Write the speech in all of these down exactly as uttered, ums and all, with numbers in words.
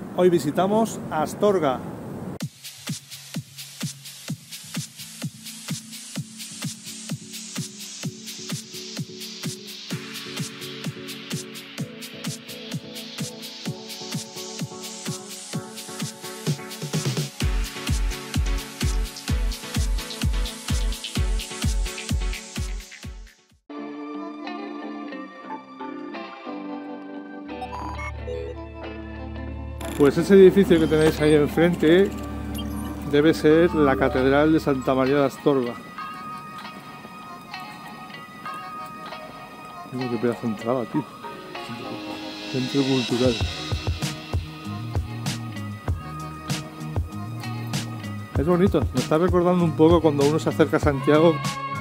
Hoy visitamos Astorga. Pues ese edificio que tenéis ahí enfrente debe ser la Catedral de Santa María de Astorga. Mira qué pedazo de entrada, tío. Centro cultural. Es bonito, me está recordando un poco cuando uno se acerca a Santiago.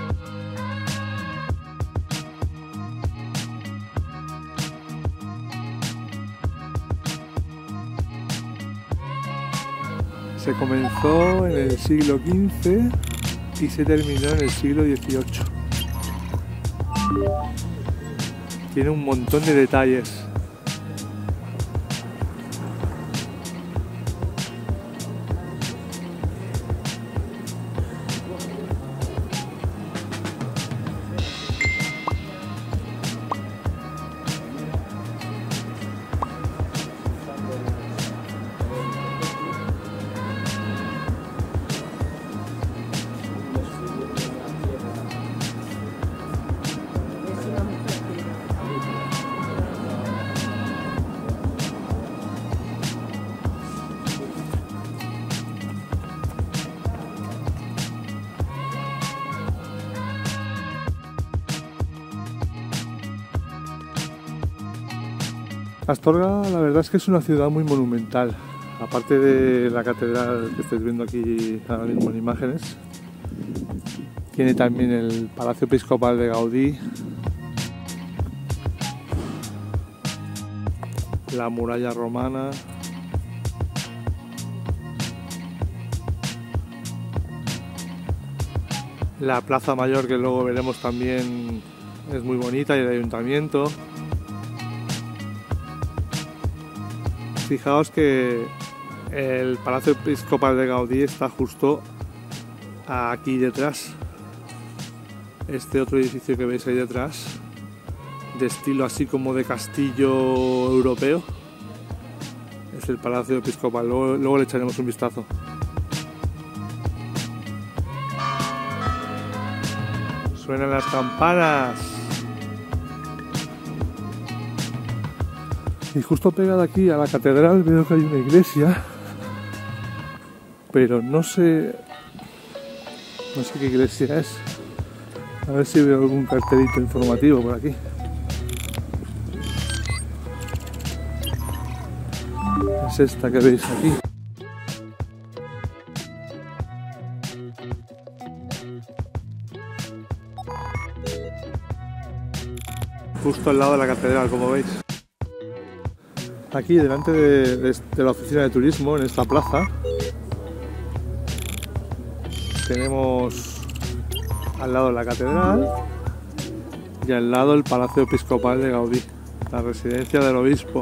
Se comenzó en el siglo quince y se terminó en el siglo dieciocho. Tiene un montón de detalles. Astorga, la verdad es que es una ciudad muy monumental. Aparte de la catedral que estáis viendo aquí ahora mismo en imágenes, tiene también el Palacio Episcopal de Gaudí, la muralla romana, la Plaza Mayor, que luego veremos también es muy bonita, y el ayuntamiento. Fijaos que el Palacio Episcopal de Gaudí está justo aquí detrás. Este otro edificio que veis ahí detrás, de estilo así como de castillo europeo, es el Palacio Episcopal. Luego, luego le echaremos un vistazo. Suenan las campanas. Y justo pegada aquí a la catedral veo que hay una iglesia, pero no sé, no sé qué iglesia es. A ver si veo algún cartelito informativo por aquí. Es esta que veis aquí. Justo al lado de la catedral, como veis. Aquí delante de, de, de la oficina de turismo, en esta plaza, tenemos al lado la catedral y al lado el Palacio Episcopal de Gaudí, la residencia del obispo.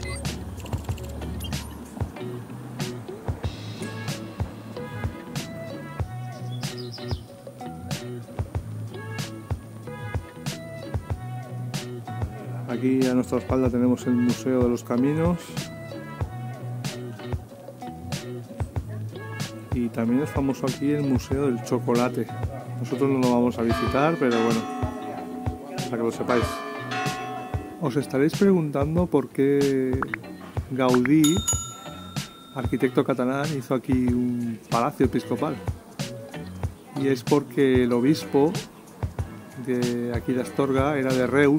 Aquí a nuestra espalda tenemos el Museo de los Caminos y también es famoso aquí el Museo del Chocolate. Nosotros no lo vamos a visitar, pero bueno, para que lo sepáis. Os estaréis preguntando por qué Gaudí, arquitecto catalán, hizo aquí un palacio episcopal. Y es porque el obispo de aquí de Astorga era de Reus.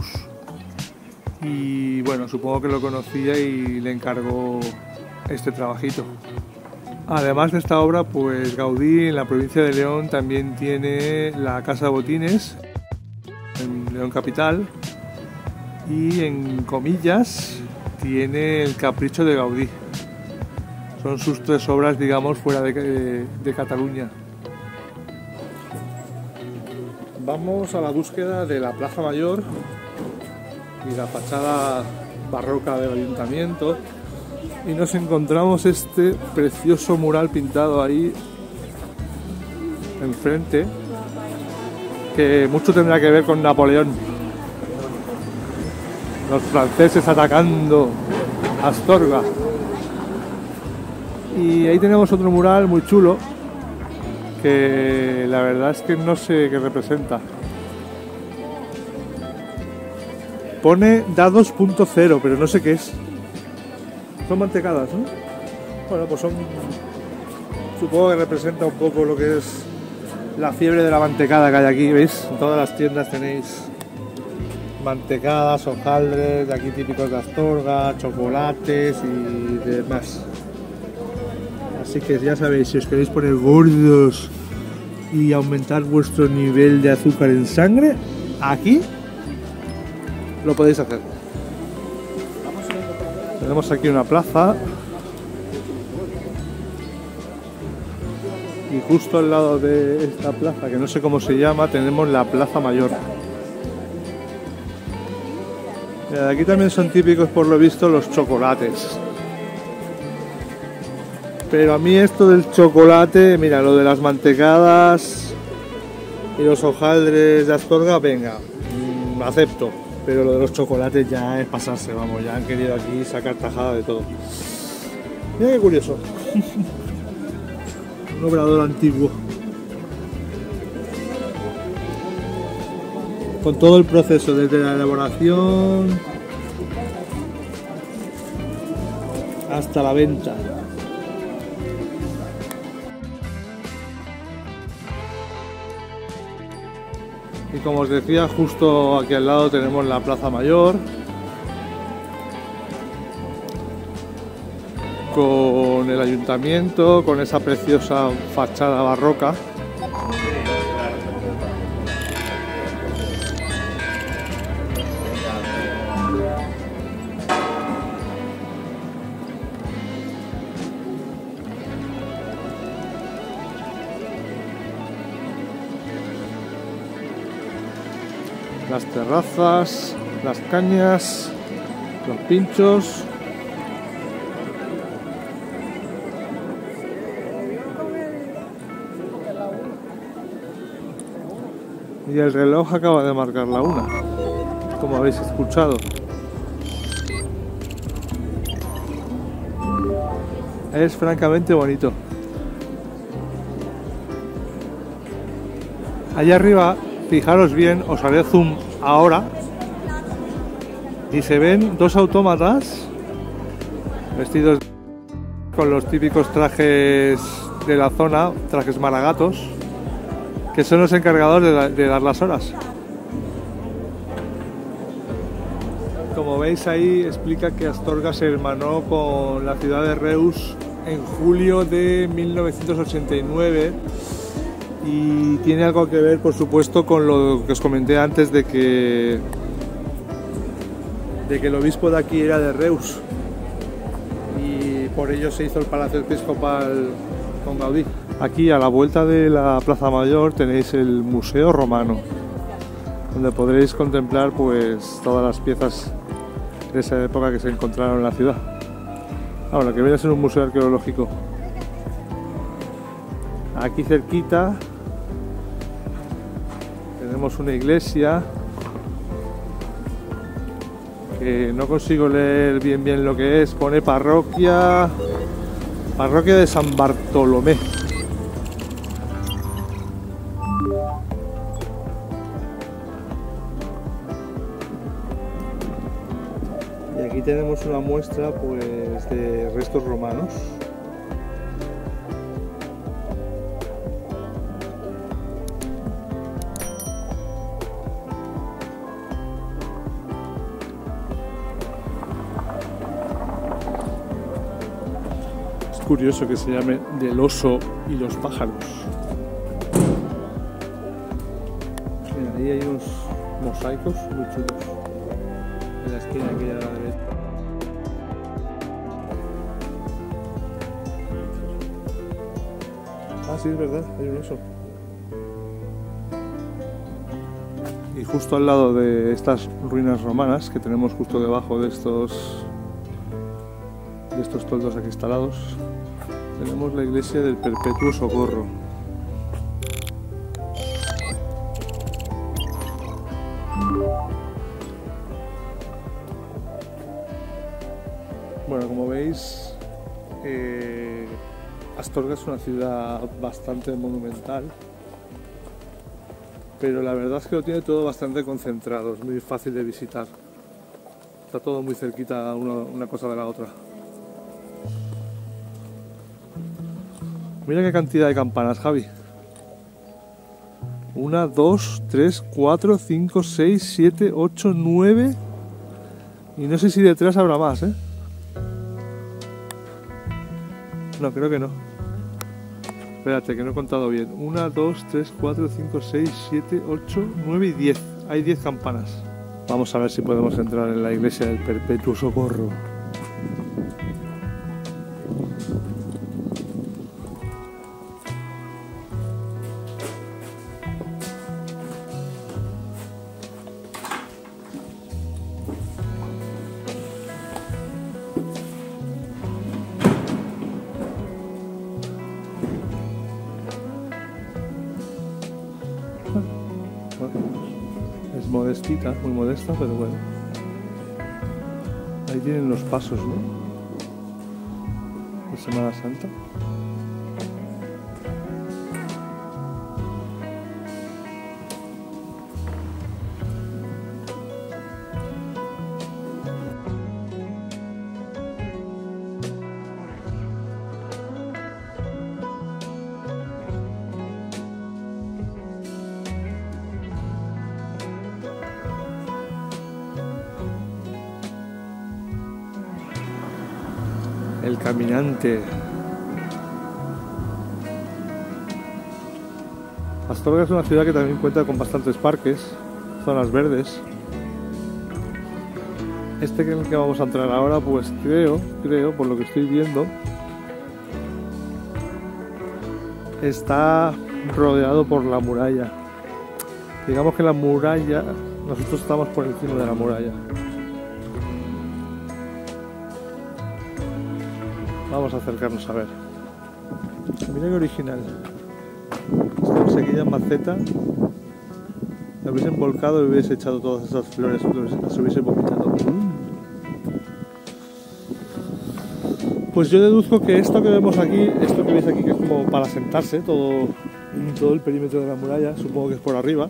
Y bueno, supongo que lo conocía y le encargó este trabajito. Además de esta obra, pues Gaudí en la provincia de León también tiene la Casa de Botines, en León capital, y en comillas tiene el Capricho de Gaudí. Son sus tres obras, digamos, fuera de, de, de Cataluña. Vamos a la búsqueda de la Plaza Mayor y la fachada barroca del ayuntamiento. y nos encontramos este precioso mural pintado ahí enfrente, que mucho tendrá que ver con Napoleón, los franceses atacando Astorga. Y ahí tenemos otro mural muy chulo que la verdad es que no sé qué representa. Pone dados punto cero, pero no sé qué es. Son mantecadas, ¿no? Bueno, pues son... Supongo que representa un poco lo que es la fiebre de la mantecada que hay aquí, ¿veis? En todas las tiendas tenéis mantecadas, hojaldres, de aquí típicos de Astorga, chocolates y demás. Así que ya sabéis, si os queréis poner gordos y aumentar vuestro nivel de azúcar en sangre, aquí lo podéis hacer. Tenemos aquí una plaza y justo al lado de esta plaza, que no sé cómo se llama, tenemos la Plaza Mayor. Mira, de aquí también son típicos, por lo visto, los chocolates. Pero a mí esto del chocolate, mira, lo de las mantecadas y los hojaldres de Astorga, venga, mmm, acepto. Pero lo de los chocolates ya es pasarse, vamos, ya han querido aquí sacar tajada de todo. Mira qué curioso. Un obrador antiguo. Con todo el proceso, desde la elaboración hasta la venta. Y como os decía, justo aquí al lado tenemos la Plaza Mayor, con el ayuntamiento, con esa preciosa fachada barroca. Las terrazas, las cañas, los pinchos. Y el reloj acaba de marcar la una, como habéis escuchado. Es francamente bonito. Allá arriba, fijaros bien, os haré zoom ahora, y se ven dos autómatas vestidos con los típicos trajes de la zona, trajes maragatos, que son los encargados de, da, de dar las horas. Como veis ahí, explica que Astorga se hermanó con la ciudad de Reus en julio de mil novecientos ochenta y nueve. Y tiene algo que ver, por supuesto, con lo que os comenté antes de que, de que el obispo de aquí era de Reus. Y por ello se hizo el Palacio Episcopal con Gaudí. Aquí a la vuelta de la Plaza Mayor tenéis el Museo Romano, donde podréis contemplar pues todas las piezas de esa época que se encontraron en la ciudad. Ahora, que viene a ser un museo arqueológico. Aquí cerquita tenemos una iglesia que no consigo leer bien bien lo que es. Pone parroquia parroquia de San Bartolomé. Y aquí tenemos una muestra pues de restos romanos. Curioso que se llame Del oso y los pájaros. Mira, ahí hay unos mosaicos muy chulos en la esquina aquella de la derecha. Ah, sí, es verdad, hay un oso. Y justo al lado de estas ruinas romanas que tenemos justo debajo de estos de estos toldos aquí instalados, tenemos la iglesia del Perpetuo Socorro. Bueno, como veis, eh, Astorga es una ciudad bastante monumental, pero la verdad es que lo tiene todo bastante concentrado, es muy fácil de visitar. Está todo muy cerquita una, una cosa de la otra. Mira qué cantidad de campanas, Javi. Una, dos, tres, cuatro, cinco, seis, siete, ocho, nueve. Y no sé si detrás habrá más, ¿eh? No, creo que no. Espérate, que no he contado bien. Una, dos, tres, cuatro, cinco, seis, siete, ocho, nueve y diez. Hay diez campanas. Vamos a ver si podemos entrar en la iglesia del Perpetuo Socorro. Es modestita, muy modesta, pero bueno. Ahí tienen los pasos, ¿no? De Semana Santa. El caminante. Astorga es una ciudad que también cuenta con bastantes parques, zonas verdes. Este que en el que vamos a entrar ahora, pues creo, creo, por lo que estoy viendo, está rodeado por la muralla. Digamos que la muralla, nosotros estamos por encima de la muralla. Vamos a acercarnos a ver. Mira qué original. Esta sequilla en maceta. La hubiesen volcado y hubiese echado todas esas flores, las hubiese vomitado. Pues yo deduzco que esto que vemos aquí, esto que veis aquí, que es como para sentarse, todo, todo el perímetro de la muralla, supongo que es por arriba.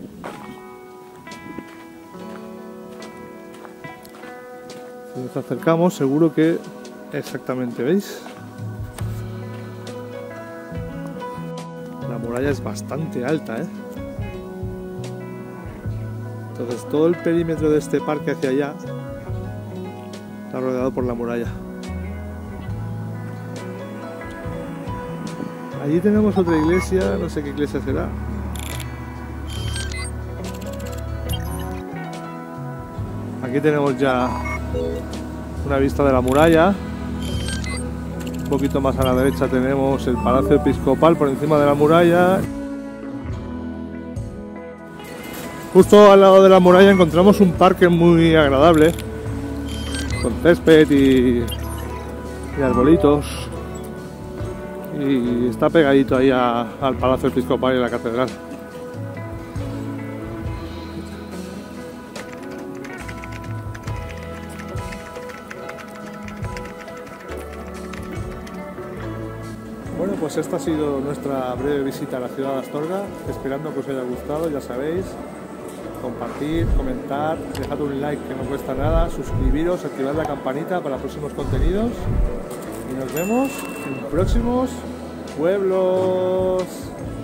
Si nos acercamos, seguro que exactamente, ¿veis? La muralla es bastante alta, ¿eh? Entonces todo el perímetro de este parque hacia allá está rodeado por la muralla. Allí tenemos otra iglesia, no sé qué iglesia será. Aquí tenemos ya una vista de la muralla. Un poquito más a la derecha tenemos el Palacio Episcopal por encima de la muralla. Justo al lado de la muralla encontramos un parque muy agradable, con césped y, y arbolitos. Y está pegadito ahí a, al Palacio Episcopal y la catedral. Bueno, pues esta ha sido nuestra breve visita a la ciudad de Astorga, esperando que os haya gustado, ya sabéis, compartir, comentar, dejad un like que no cuesta nada, suscribiros, activad la campanita para próximos contenidos y nos vemos en próximos pueblos.